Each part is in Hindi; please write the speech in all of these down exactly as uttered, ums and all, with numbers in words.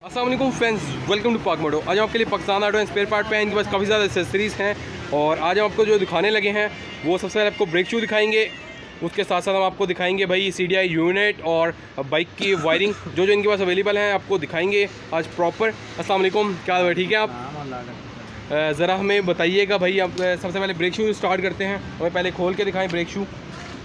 अस्सलाम वालेकुम फ्रेंड्स, वेलकम टू पाक मोटो। आज हम आपके लिए Pakistan auto and spare part पे हैं। इनके पास काफ़ी ज़्यादा एक्सेसरीज़ हैं और आज हम आपको जो दिखाने लगे हैं वो सबसे पहले आपको ब्रेक शू दिखाएंगे। उसके साथ साथ हम आपको दिखाएंगे भाई सी डी आई यूनिट और बाइक की वायरिंग जो जो इनके पास अवेलेबल हैं आपको दिखाएंगे आज प्रॉपर। अस्सलाम वालेकुम, क्या हाल है? ठीक है आप ज़रा हमें बताइएगा भाई। आप सबसे पहले ब्रेक शू स्टार्ट करते हैं, हमें पहले खोल के दिखाएँ ब्रेक शू।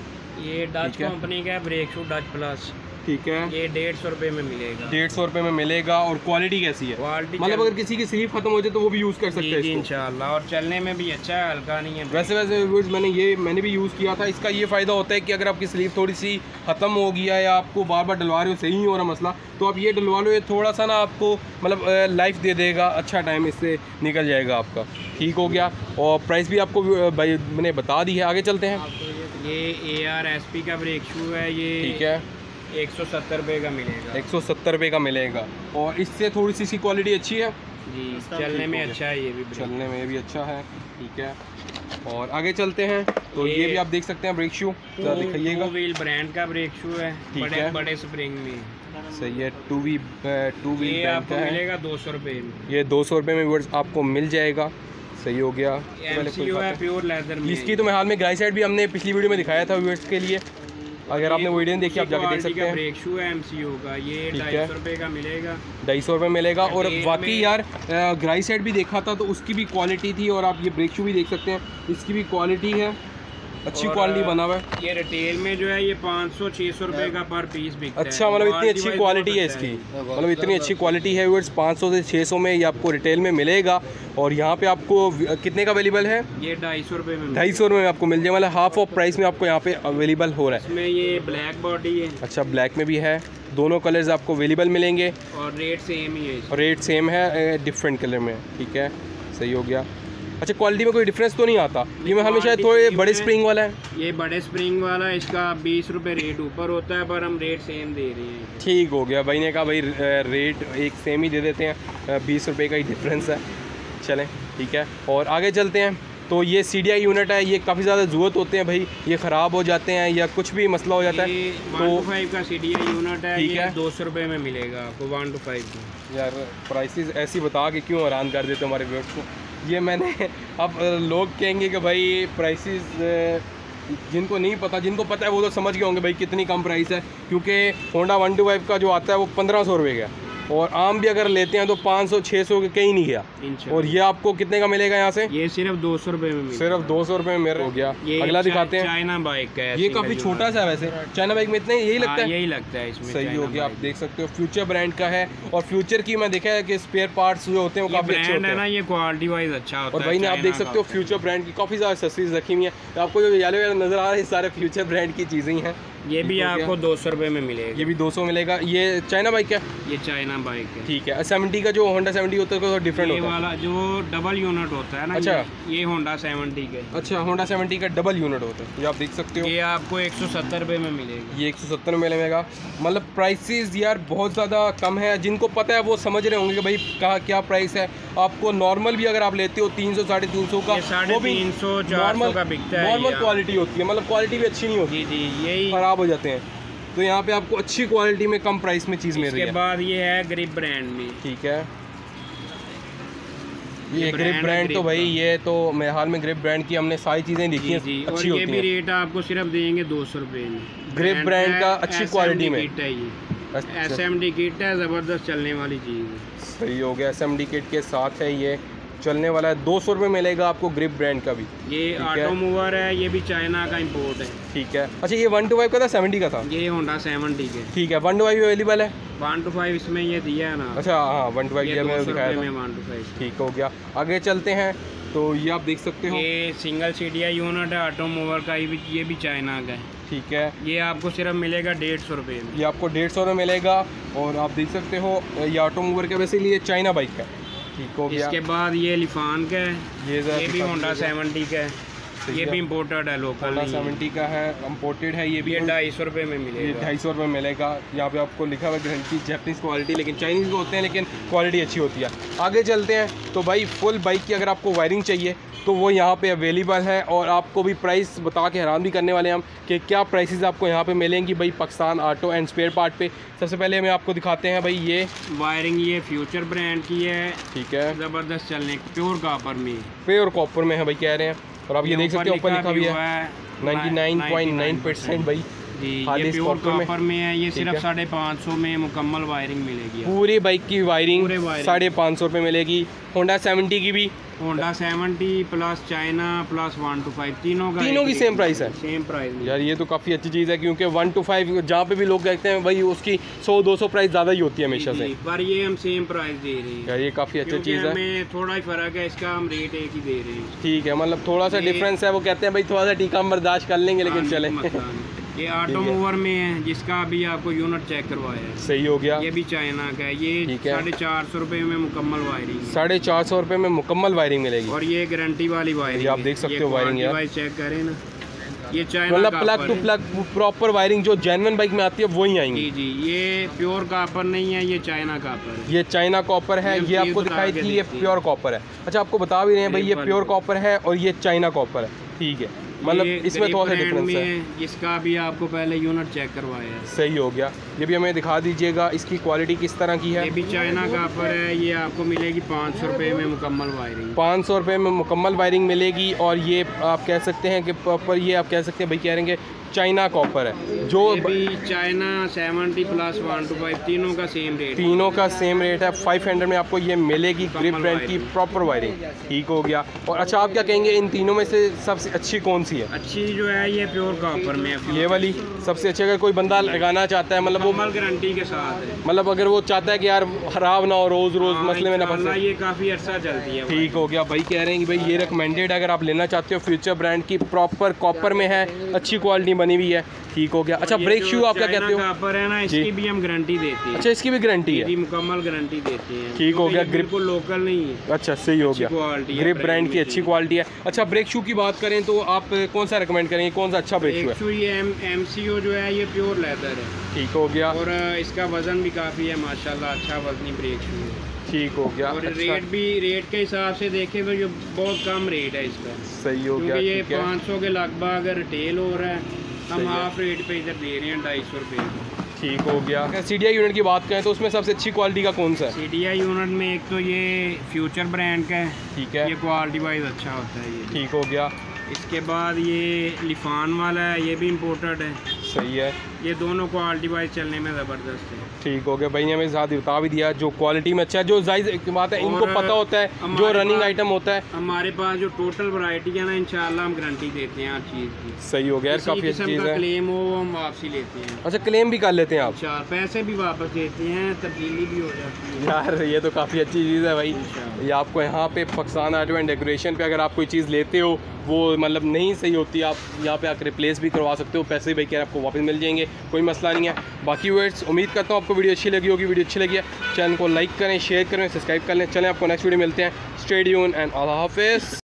ये डच कंपनी का ब्रेक शू डच प्लस, ठीक है। ये डेढ़ सौ रुपये में मिलेगा। डेढ़ सौ रुपये में मिलेगा। और क्वालिटी कैसी है? क्वालिटी मतलब अगर किसी की स्लीव खत्म हो जाए तो वो भी यूज़ कर सकते हैं इंशाल्लाह, और चलने में भी अच्छा है, हल्का नहीं है। वैसे वैसे व्यूअर्स मैंने ये मैंने भी यूज़ किया था। इसका ये फ़ायदा होता है कि अगर आपकी स्लीव थोड़ी सी ख़त्म हो गया है या आपको बार बार डलवा रहे हो, सही नहीं हो रहा मसला, तो आप ये डलवा लो। ये थोड़ा सा ना आपको मतलब लाइफ दे देगा, अच्छा टाइम इससे निकल जाएगा आपका। ठीक हो गया। और प्राइस भी आपको भाई मैंने बता दी है। आगे चलते हैं। ये ए आर एस पी का ब्रेक शू है। ये ठीक है, एक सौ सत्तर रुपये का मिलेगा। एक सौ सत्तर रुपये का मिलेगा। और इससे थोड़ी सी इसकी क्वालिटी अच्छी है जी, चलने में अच्छा है। ये भी चलने में भी अच्छा है। ठीक है, और आगे चलते हैं। तो ये, ये भी आप देख सकते हैं ब्रेक शू, दिखाइएगा। टू व्हील ब्रांड का ब्रेक शू है, बड़े है। बड़े स्प्रिंग में। सही है। टू वी टू व्हील ये आपको मिलेगा दो सौ रुपये में। ये दो सौ रुपये में व्यूअर्स आपको मिल जाएगा। सही हो गया। एम सी यू है प्योर लेदर में। इसकी तो मैं हाल में ग्राई साइड भी हमने पिछली वीडियो में दिखाया था व्यूअर्स के लिए। अगर आपने वीडियो नहीं देखी आप जाके देख सकते हैं। ब्रेक शू है एम सी यू का, ये ढाई सौ रुपये का मिलेगा। ढाई सौ रुपये मिलेगा। और बाकी यार ग्राई साइड भी देखा था तो उसकी भी क्वालिटी थी, और आप ये ब्रेक शू भी देख सकते हैं, इसकी भी क्वालिटी है, अच्छी क्वालिटी बना हुआ है। ये रिटेल में जो है ये पाँच सौ छः सौ रुपये का पर पीस बिकता है। अच्छा, मतलब इतनी अच्छी क्वालिटी है इसकी, मतलब इतनी अच्छी क्वालिटी है व्यूअर्स। पाँच सौ से छः सौ में ये आपको रिटेल में मिलेगा। और यहाँ पे आपको कितने का अवेलेबल है? ये ढाई सौ रुपये में ढाई सौ रुपये में आपको मिल जाए, मतलब हाफ ऑफ प्राइस में आपको यहाँ पे अवेलेबल हो रहा है। इसमें ये ब्लैक बॉडी है। अच्छा, ब्लैक में भी है। दोनों कलर्स आपको अवेलेबल मिलेंगे और रेट सेम ही है। और रेट सेम है, डिफरेंट कलर में। ठीक है, सही हो गया। अच्छा, क्वालिटी में कोई डिफरेंस तो नहीं आता? ये में हमेशा थोड़े बड़े स्प्रिंग वाला है। ये बड़े स्प्रिंग वाला है, इसका बीस रुपये रेट ऊपर होता है, पर हम रेट सेम दे रहे हैं। ठीक हो गया। भाई ने कहा भाई रेट एक सेम ही दे देते हैं, बीस रुपये का ही डिफरेंस है। चलें, ठीक है। और आगे चलते हैं। तो ये सी डी आई यूनिट है, ये काफ़ी ज़्यादा ज़रूरत होते हैं भाई, ये ख़राब हो जाते हैं या कुछ भी मसला हो जाता है तो फाइव का सी डी आई यूनिट है। ठीक है, दो सौ रुपये में मिलेगा आपको वन टू फाइव का। यार प्राइसेस ऐसी बता के क्यों हैरान कर देते हमारे व्यूअर्स को। ये मैंने अब लोग कहेंगे कि भाई प्राइसेस, जिनको नहीं पता, जिनको पता है वो तो समझ गए होंगे भाई कितनी कम प्राइस है। क्योंकि होंडा वन टू फाइव का जो आता है वो पंद्रह सौ रुपये का, और आम भी अगर लेते हैं तो पाँच सौ छः सौ के कहीं नहीं गया। और ये आपको कितने का मिलेगा यहाँ से? ये सिर्फ दो सौ रुपये में मिलेगा। सिर्फ दो सौ रुपये में मेरा हो गया। अगला दिखाते हैं। चाइना बाइक का है, ये काफ़ी छोटा सा है वैसे। चाइना बाइक में इतना यही लगता है? यही लगता है इसमें। सही हो गया। आप देख सकते हो फ्यूचर ब्रांड का है। और फ्यूचर की मैं देखा है कि स्पेयर पार्ट्स जो होते हैं वो काफ़ी अच्छे होते हैं ना, ये क्वालिटी वाइज अच्छा होता है। और भाई ने आप देख सकते हो फ्यूचर ब्रांड की काफ़ी ज़्यादा एक्सेसरीज रखी हुई हैं। आपको जो येलो येलो नज़र आ रहा है सारे फ्यूचर ब्रांड की चीज़ें ही हैं। ये भी आपको दो सौ रुपये में मिलेगा। ये भी दो सौ मिलेगा। ये चाइना बाइक है? ये चाइना बाइक है। ठीक है। सेवेंटी का जो होंडा सेवेंटी होता है तो डिफरेंट होता है। वाला जो डबल यूनिट होता है ना। अच्छा, ये होंडा सेवेंटी का। अच्छा, होंडा सेवेंटी का डबल यूनिट होता है, ये आप देख सकते हो। ये आपको एक सौ सत्तर रुपये में मिलेगा। ये एक सौ सत्तर में मिलेगा। मतलब प्राइसेस यार बहुत ज़्यादा कम है। जिनको पता है वो समझ रहे होंगे कि भाई कहाँ क्या प्राइस है। आपको नॉर्मल भी अगर आप लेते हो तीन सौ साढ़े तीन सौ का, वो भी तीन सौ चार सौ का बिकता है। नॉर्मल क्वालिटी होती है, मतलब क्वालिटी भी अच्छी नहीं होती। जी, यही ख़राब हो जाते हैं। तो यहाँ पे आपको अच्छी क्वालिटी में कम प्राइस में चीज़ मिल रही है। इसके बाद ये है ग्रिप ब्रांड में। ठीक है, ये ग्रिप ब्रांड तो भाई ये तो मेरे हाल में ग्रिप ब्रांड की हमने सारी चीज़ें देखी हैं, अच्छी होती हैं। ये भी रेट आपको सिर्फ देंगे दो सौ रुपये में। ग्रिप ब्रांड का अच्छी क्वालिटी में किट है। ये एस एम डी किट है, ज़बरदस्त चलने वाली चीज़ है। सही हो गया। एस एम डी किट के साथ है, ये चलने वाला है। दो सौ रुपये मिलेगा आपको ग्रिप ब्रांड का भी। ये ऑटो मूवर है, ये भी चाइना का इंपोर्ट है। ठीक है। अच्छा, ये वन टू फाइव का था, सेवेंटी का था? ये होंडा सेवेंटी के। ठीक है। वन टू फाइव अवेलेबल है? वन टू फाइव इसमें ये दिया है ना। अच्छा, हाँ, वन टू फाइव दिया मैंने दिखाया था। One two five. ठीक हो गया। आगे चलते हैं। तो ये आप देख सकते हो, ये single C D I unit है ऑटो मूवर का, ये भी चाइना का है। ठीक है। ये आपको सिर्फ मिलेगा डेढ़ सौ रुपये में। ये आपको डेढ़ सौ में मिलेगा। और आप देख सकते हो ये ऑटो मूवर का, वैसे लिए चाइना बाइक है। ठीक हो गया। इसके बाद ये लिफान का है, ये, ये भी होंडा सेवेंटी का है। ये भी इम्पोर्टेड है, लोकल नहीं है। सेवेंटी का है, इम्पोर्टेड है। ये भी ये ढाई सौ रुपये में मिलेगा। ये ढाई सौ रुपये में मिलेगा। यहाँ पे आपको लिखा हुआ है गारंटी जैपनीज़ क्वालिटी, लेकिन चाइनीज़ होते हैं लेकिन क्वालिटी अच्छी होती है। आगे चलते हैं तो भाई फुल बाइक की अगर आपको वायरिंग चाहिए तो वो यहाँ पे अवेलेबल है, और आपको भी प्राइस बता के हैरान भी करने वाले हैं हम कि क्या प्राइसेस आपको यहाँ पे मिलेंगी भाई Pakistan auto and spare part पे। सबसे पहले हमें आपको दिखाते हैं भाई ये वायरिंग, ये फ्यूचर ब्रांड की है। ठीक है, ज़बरदस्त चलने, प्योर कॉपर में, प्योर कॉपर में है भाई कह रहे हैं। और आप ये देख सकते हो ऊपर लिखा भी है ninety nine point nine percent भाई जी, ये प्योर कॉपर में है। ये सिर्फ साढ़े पाँच सौ में मुकम्मल वायरिंग मिलेगी। पूरी बाइक की वायरिंग साढ़े पाँच सौ रुपये मिलेगी। होंडा सेवेंटी की भी, Honda seventy plus China plus one two five तीनों का तीनों की सेम प्राइस है। सेम प्राइस यार ये तो काफ़ी अच्छी चीज़ है, क्योंकि वन टू फाइव जहाँ पे भी लोग कहते हैं भाई उसकी सौ दो सौ प्राइस ज़्यादा ही होती है हमेशा से, पर ये हम सेम प्राइस दे रहे हैं। यार ये काफ़ी अच्छी चीज़ है। हमें थोड़ा ही फ़र्क है, इसका हम रेट एक ही दे रहे हैं। ठीक है, मतलब थोड़ा सा डिफरेंस है। वो कहते हैं भाई थोड़ा सा टीका हम बर्दाश्त कर लेंगे, लेकिन चले। ये ऑटो मूवर में है, जिसका अभी आपको यूनिट चेक करवाया है। सही हो गया। ये भी चाइना का है। ये साढ़े चार सौ रुपये में मुकम्मल वायरिंग, साढ़े चार सौ रुपये में मुकम्मल वायरिंग मिलेगी। और ये गारंटी वाली वायरिंग, आप देख सकते हो वायरिंग यार, चेक करें ना। ये चाइना मतलब plug to plug proper wiring जो जेन्युइन बाइक में आती है वही आएंगी। जी जी, ये प्योर कॉपर नहीं है, ये चाइना कॉपर है। ये चाइना कॉपर है। ये आपको दिखाई थी ये प्योर कॉपर है। अच्छा, आपको बता भी रहे हैं भाई ये प्योर कॉपर है और ये चाइना कॉपर है। ठीक है, मतलब इसमें थोड़ा सा डिफरेंस है। इसका भी आपको पहले यूनिट चेक करवाया है। सही हो गया। ये भी हमें दिखा दीजिएगा, इसकी क्वालिटी किस तरह की है। ये भी चाइना कॉपर है। ये आपको मिलेगी पाँच सौ रुपये में मुकम्मल वायरिंग, पाँच सौ रुपये में मुकम्मल वायरिंग मिलेगी। और ये आप कह सकते हैं कि प्रॉपर, ये आप कह सकते हैं भाई कह रहे हैं चाइना कॉपर है। जो ये भी China seventy plus one two five तीनों का सेम रेट, तीनों का सेम रेट है। फाइव हंड्रेड में आपको ये मिलेगी ग्रिप ब्रांड की प्रॉपर वायरिंग। ठीक हो गया। और अच्छा, आप क्या कहेंगे इन तीनों में से सबसे अच्छी कौन सी है? अच्छी जो है ये प्योर कॉपर में है। ये वाली सबसे अच्छी। अगर कोई बंदा लगाना चाहता है, मतलब वो गारंटी के साथ है, मतलब अगर वो चाहता है कि यार खराब ना हो, रोज रोज मसले में ना फंसे, ये काफ़ी अर्सा चलती है। ठीक हो गया। भाई कह रहे हैं कि भाई ये रिकमेंडेड अगर आप लेना चाहते हो, फ्यूचर ब्रांड की प्रॉपर कॉपर में है, अच्छी क्वालिटी बनी हुई है। ठीक हो गया। अच्छा, ब्रेक शू आप क्या कहते हो? कॉपर है ना, इसकी भी हम गारंटी देते हैं। अच्छा, इसकी भी गारंटी है? मुकम्मल गारंटी देते हैं। ठीक हो गया। ग्रिप को लोकल नहीं है। अच्छा, सही हो गया। ग्रिप ब्रांड की अच्छी क्वालिटी है। अच्छा, ब्रेक शू की बात करें तो आप कौन सा रिकमेंड करेंगे, कौन सा अच्छा ब्रेक शू है? ये एम सी ओ जो है ये प्योर लेदर है। ठीक हो गया। और इसका वजन भी काफ़ी है माशाल्लाह, अच्छा वजनी ब्रेक शू है। ठीक हो गया। और अच्छा। रेट भी, रेट के हिसाब से देखें तो ये बहुत कम रेट है इसका। सही हो गया। ये पाँच सौ के लगभग अगर रिटेल हो रहा है, हम हाफ रेट पे इधर दे रहे हैं ढाई सौ रुपये। ठीक हो गया। अगर सी डी आई यूनिट की बात करें तो उसमें सबसे अच्छी क्वालिटी का कौन सा है? सी डी आई यूनिट में एक तो ये फ्यूचर ब्रांड का है। ठीक है, ये क्वालिटी वाइज अच्छा होता है ये। ठीक हो गया। इसके बाद ये लिफान वाला है, ये भी इम्पोर्टेड है। सही है। ये दोनों क्वालिटी वाइज चलने में ज़बरदस्त है। ठीक हो गया। भाई ने हमें साथ बता भी दिया जो क्वालिटी में अच्छा है, जो जायज़ की बात है, इनको पता होता है जो रनिंग आइटम होता है। हमारे पास जो टोटल वैरायटी है ना, इंशाल्लाह हम गारंटी देते हैं हर चीज़ की। सही हो गया। काफ़ी अच्छी चीज़ है। क्लेम हो हम वापसी लेते हैं। अच्छा, क्लेम भी कर लेते हैं आप? चार पैसे भी वापस देते हैं, तब्दीली भी हो जाती है। यार ये तो काफ़ी अच्छी चीज़ है भाई। ये आपको यहाँ पे पाकिस्तान आर्ट एंड डेकोरेशन पे अगर आप कोई चीज़ लेते हो वो मतलब नहीं सही होती, आप यहाँ पे आकर रिप्लेस भी करवा सकते हो, पैसे भी भाई क्या आपको वापस मिल जाएंगे, कोई मसला नहीं है। बाकी वर्ड्स उम्मीद करता हूँ आपको वीडियो अच्छी लगी होगी। वीडियो अच्छी लगी है चैनल को लाइक करें, शेयर करें, सब्सक्राइब कर लें। चलें, आपको नेक्स्ट वीडियो मिलते हैं। स्टे ट्यून्ड एंड अल्लाह हाफिज़।